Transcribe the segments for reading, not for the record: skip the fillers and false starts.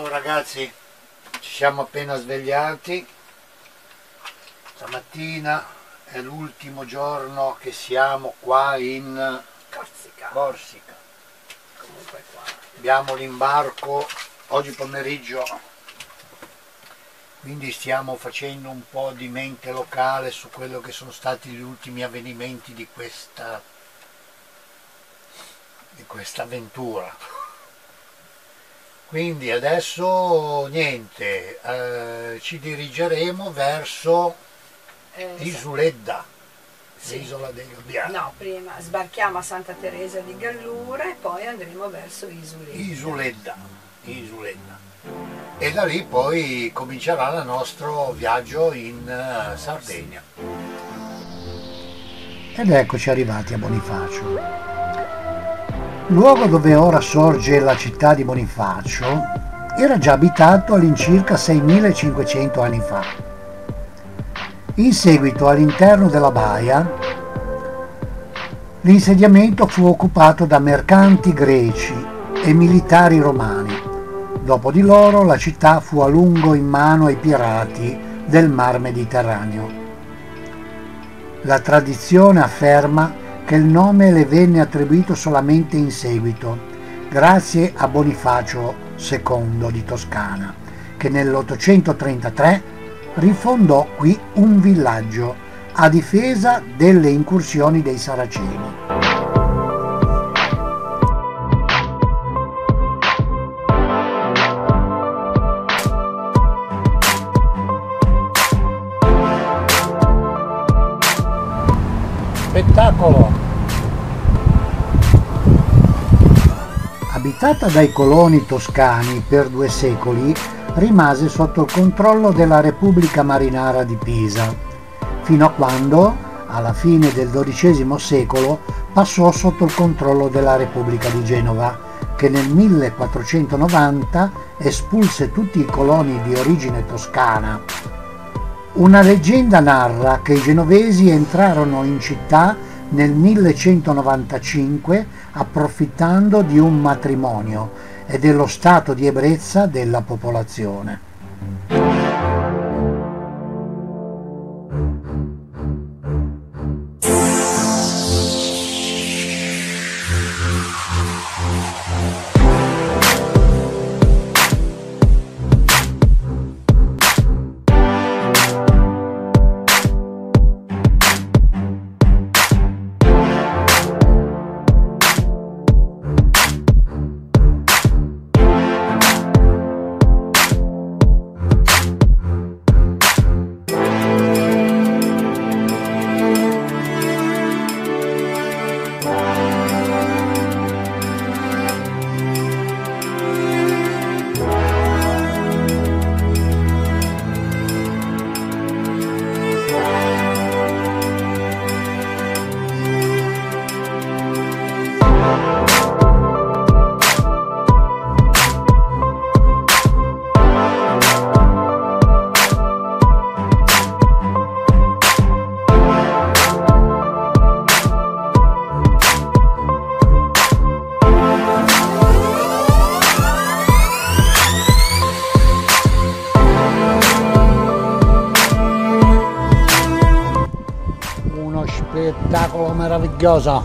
Ciao ragazzi, ci siamo appena svegliati. Stamattina è l'ultimo giorno che siamo qua in Corsica. Comunque qua. Abbiamo l'imbarco oggi pomeriggio, quindi stiamo facendo un po' di mente locale su quello che sono stati gli ultimi avvenimenti di questa avventura. Quindi adesso niente, ci dirigeremo verso Isoledda, sì. l'isola dei gabbiani. No, prima sbarchiamo a Santa Teresa di Gallura e poi andremo verso Isoledda. E da lì poi comincerà il nostro viaggio in Sardegna. Ed eccoci arrivati a Bonifacio. Luogo dove ora sorge la città di Bonifacio era già abitato all'incirca 6500 anni fa. In seguito, all'interno della baia, l'insediamento fu occupato da mercanti greci e militari romani. Dopo di loro la città fu a lungo in mano ai pirati del Mar Mediterraneo. La tradizione afferma che il nome le venne attribuito solamente in seguito, grazie a Bonifacio II di Toscana, che nell'833 rifondò qui un villaggio a difesa delle incursioni dei Saraceni. Spettacolo! Abitata dai coloni toscani per 2 secoli, rimase sotto il controllo della Repubblica Marinara di Pisa, fino a quando, alla fine del XII secolo, passò sotto il controllo della Repubblica di Genova, che nel 1490 espulse tutti i coloni di origine toscana. Una leggenda narra che i genovesi entrarono in città nel 1195 approfittando di un matrimonio e dello stato di ebbrezza della popolazione. Spettacolo meraviglioso!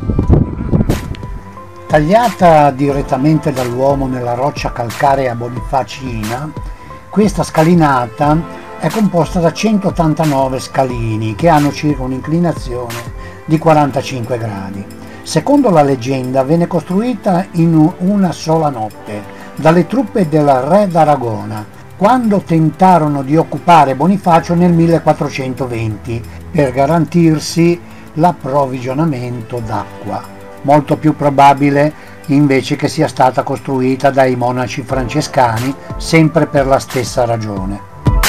Tagliata direttamente dall'uomo nella roccia calcarea bonifacina, questa scalinata è composta da 189 scalini che hanno circa un'inclinazione di 45 gradi. Secondo la leggenda venne costruita in una sola notte dalle truppe del re d'Aragona, quando tentarono di occupare Bonifacio nel 1420 per garantirsi l'approvvigionamento d'acqua. Molto più probabile invece che sia stata costruita dai monaci francescani, sempre per la stessa ragione.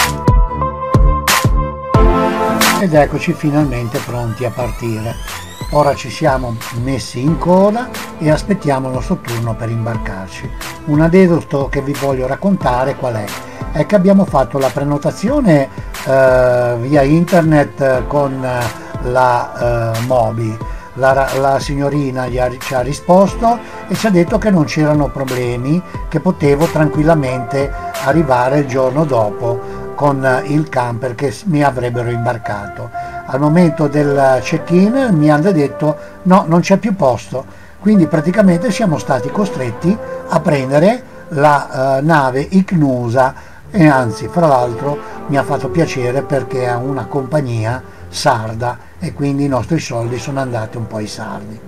Ed eccoci finalmente pronti a partire. Ora ci siamo messi in coda e aspettiamo il nostro turno per imbarcarci. Un aneddoto che vi voglio raccontare qual è che abbiamo fatto la prenotazione via internet con la Moby la signorina ci ha risposto e ci ha detto che non c'erano problemi, che potevo tranquillamente arrivare il giorno dopo con il camper che mi avrebbero imbarcato. Al momento del check-in mi hanno detto no, non c'è più posto, quindi praticamente siamo stati costretti a prendere la nave Icnusa, e anzi, fra l'altro, mi ha fatto piacere perché è una compagnia sarda e quindi i nostri soldi sono andati un po' ai sardi.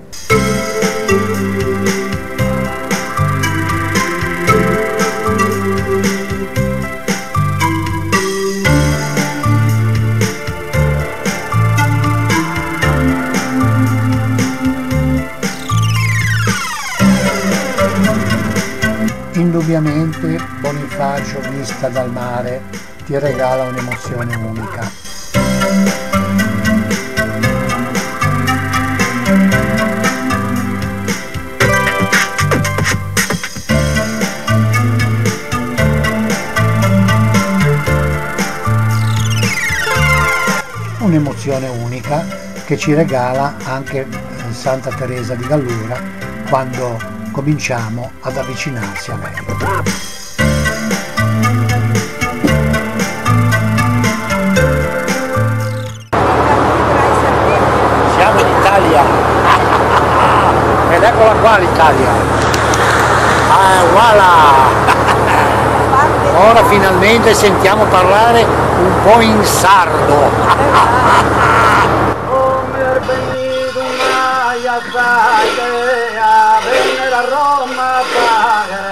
Indubbiamente Bonifacio vista dal mare ti regala un'emozione unica. Un'emozione unica che ci regala anche Santa Teresa di Gallura quando cominciamo ad avvicinarsi a lei. Siamo in Italia ed eccola qua l'Italia. Voilà! Ora finalmente sentiamo parlare un po' in sardo. A venire a Roma a pagare